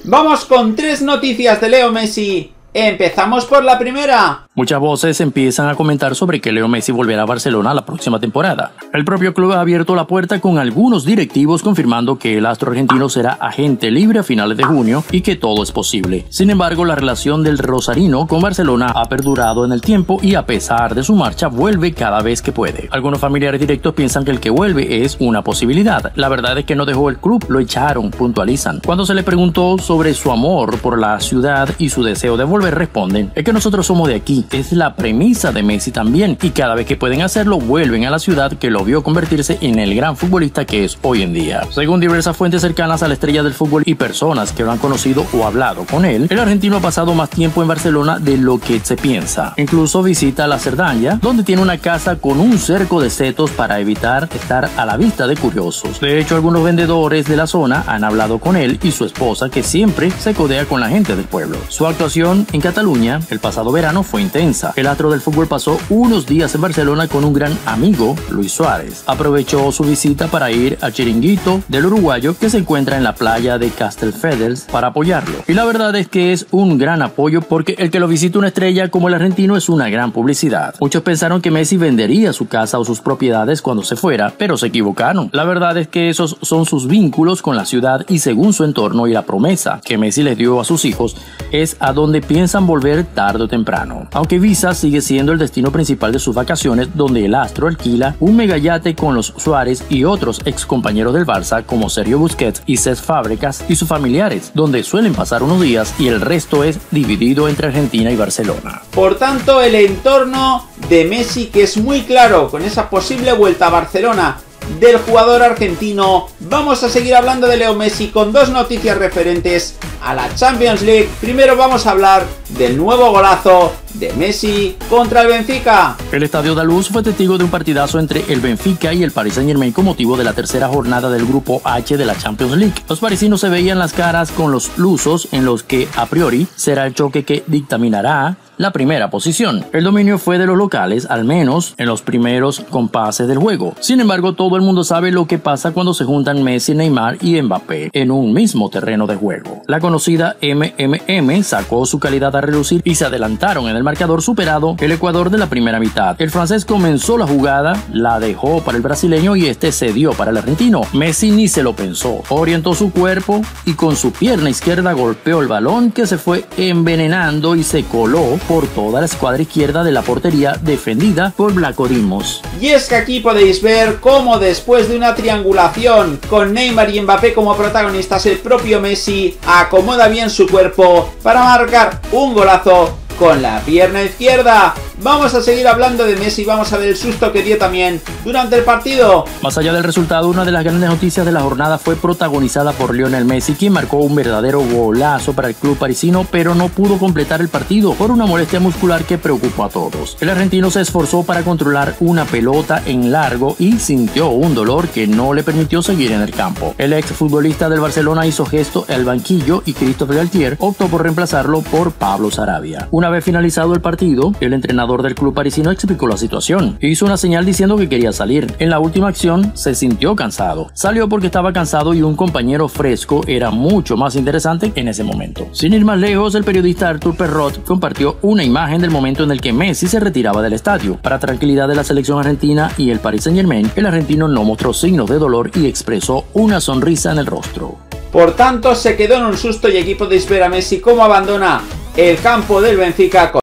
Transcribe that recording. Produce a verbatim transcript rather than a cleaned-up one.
Vamos con tres noticias de Leo Messi. Empezamos por la primera. Muchas voces empiezan a comentar sobre que Leo Messi volverá a Barcelona la próxima temporada. El propio club ha abierto la puerta con algunos directivos confirmando que el astro argentino será agente libre a finales de junio y que todo es posible. Sin embargo, la relación del rosarino con Barcelona ha perdurado en el tiempo y a pesar de su marcha vuelve cada vez que puede. Algunos familiares directos piensan que el que vuelve es una posibilidad. La verdad es que no dejó el club, lo echaron, puntualizan. Cuando se le preguntó sobre su amor por la ciudad y su deseo de volver, responden: es que nosotros somos de aquí. Es la premisa de Messi también, y cada vez que pueden hacerlo vuelven a la ciudad que lo vio convertirse en el gran futbolista que es hoy en día. Según diversas fuentes cercanas a la estrella del fútbol y personas que lo han conocido o hablado con él, el argentino ha pasado más tiempo en Barcelona de lo que se piensa. Incluso visita la Cerdanya, donde tiene una casa con un cerco de setos para evitar estar a la vista de curiosos. De hecho, algunos vendedores de la zona han hablado con él y su esposa, que siempre se codea con la gente del pueblo. Su actuación en Cataluña el pasado verano fue intensa. El astro del fútbol pasó unos días en Barcelona con un gran amigo, Luis Suárez. Aprovechó su visita para ir al chiringuito del uruguayo que se encuentra en la playa de Castelldefels para apoyarlo. Y la verdad es que es un gran apoyo porque el que lo visite una estrella como el argentino es una gran publicidad. Muchos pensaron que Messi vendería su casa o sus propiedades cuando se fuera, pero se equivocaron. La verdad es que esos son sus vínculos con la ciudad y según su entorno y la promesa que Messi les dio a sus hijos es a donde piensan volver tarde o temprano. Aunque Ibiza sigue siendo el destino principal de sus vacaciones, donde el astro alquila un megayate con los Suárez y otros ex compañeros del Barça como Sergio Busquets y Cesc Fábregas y sus familiares, donde suelen pasar unos días y el resto es dividido entre Argentina y Barcelona. Por tanto, el entorno de Messi, que es muy claro con esa posible vuelta a Barcelona del jugador argentino. Vamos a seguir hablando de Leo Messi con dos noticias referentes a la Champions League. Primero vamos a hablar del nuevo golazo de Messi contra el Benfica. El Estadio da Luz fue testigo de un partidazo entre el Benfica y el Paris Saint-Germain con motivo de la tercera jornada del grupo H de la Champions League. Los parisinos se veían las caras con los lusos en los que a priori será el choque que dictaminará la primera posición. El dominio fue de los locales, al menos en los primeros compases del juego. Sin embargo, todo el mundo sabe lo que pasa cuando se juntan Messi, Neymar y Mbappé en un mismo terreno de juego. La conocida M M M sacó su calidad a relucir y se adelantaron en el marcador, superado el Ecuador de la primera mitad. El francés comenzó la jugada, la dejó para el brasileño y este cedió para el argentino. Messi ni se lo pensó, orientó su cuerpo y con su pierna izquierda golpeó el balón, que se fue envenenando y se coló por toda la escuadra izquierda de la portería defendida por Vlaco Dimos. Y es que aquí podéis ver cómo después de una triangulación con Neymar y Mbappé como protagonistas, el propio Messi acomoda bien su cuerpo para marcar un golazo con la pierna izquierda. Vamos a seguir hablando de Messi, vamos a ver el susto que dio también durante el partido. Más allá del resultado, una de las grandes noticias de la jornada fue protagonizada por Lionel Messi, quien marcó un verdadero golazo para el club parisino, pero no pudo completar el partido por una molestia muscular que preocupó a todos. El argentino se esforzó para controlar una pelota en largo y sintió un dolor que no le permitió seguir en el campo. El exfutbolista del Barcelona hizo gesto al banquillo y Christophe Galtier optó por reemplazarlo por Pablo Sarabia. Una vez finalizado el partido, el entrenador del club parisino explicó la situación. Hizo una señal diciendo que quería salir. En la última acción se sintió cansado. Salió porque estaba cansado y un compañero fresco era mucho más interesante en ese momento. Sin ir más lejos, el periodista Arthur Perrot compartió una imagen del momento en el que Messi se retiraba del estadio. Para tranquilidad de la selección argentina y el Paris Saint-Germain, el argentino no mostró signos de dolor y expresó una sonrisa en el rostro. Por tanto, se quedó en un susto y aquí podéis ver a Messi cómo abandona el campo del Benfica con